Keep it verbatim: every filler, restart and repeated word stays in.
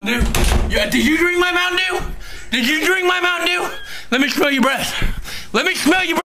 Dew? Yeah, did you drink my Mountain Dew? Did you drink my Mountain Dew? Let me smell your breath. Let me smell your breath.